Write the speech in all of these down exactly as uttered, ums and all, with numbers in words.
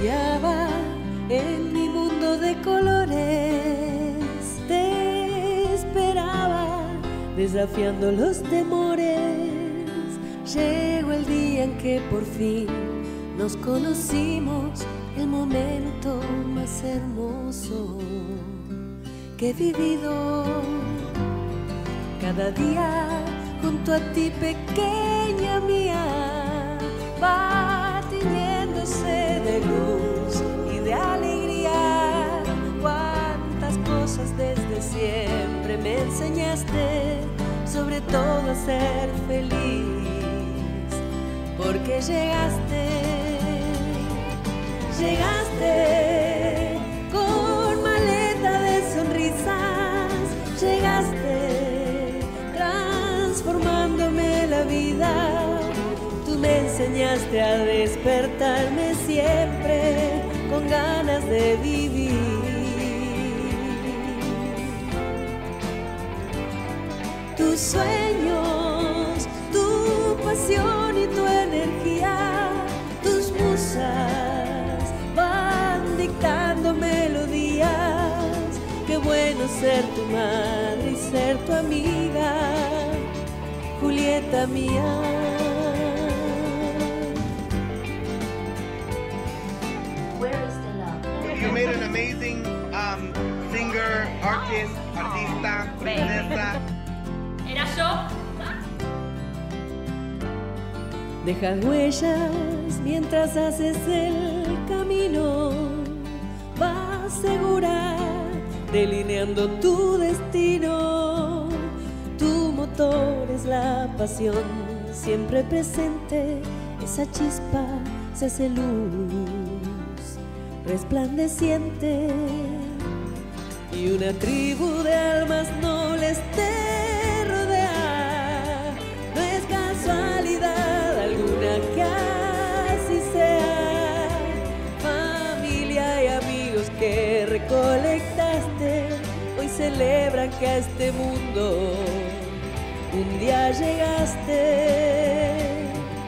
soñaba en mi mundo de colores. Te esperaba desafiando los temores. Llegó el día en que por fin nos conocimos, el momento más hermoso que he vivido. Cada día junto a ti, pequeña mía, va tiñéndose de luz y de alegría. Cuántas cosas desde siempre me enseñaste, sobre todo a ser feliz, porque llegaste, llegaste con maleta de sonrisas, llegaste transformándome la vida. Tú me enseñaste a despertarme siempre con ganas de vivir. Tus sueños, tu pasión y tu energía, tus musas van dictando melodías. Qué bueno ser tu madre y ser tu amiga, Julieta mía. You made an amazing um, singer, artist, artista, princesa. ¿Era yo? Dejas huellas mientras haces el camino, vas segura delineando tu destino. Tu motor es la pasión siempre presente, esa chispa se hace luz resplandeciente, y una tribu de almas nobles te rodea. No es casualidad alguna que así sea. Familia y amigos que recolectaste hoy celebran que a este mundo un día llegaste.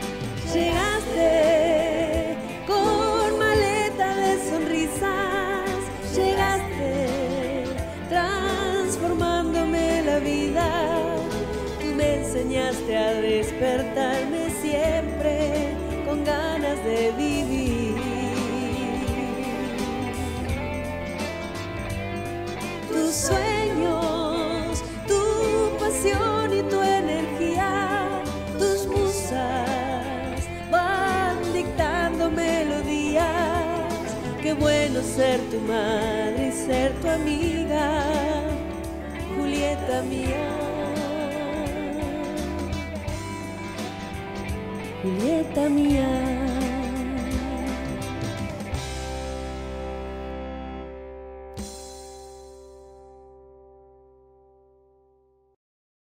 Llegaste con maleta de sonrisas, llegaste transformándome la vida. Tú me enseñaste a despertarme siempre con ganas de vivir. Tus sueños, tu pasión y tu energía, tus musas van dictando melodías. Qué bueno ser tu madre y ser tu amiga, Julieta mía. Julieta mía.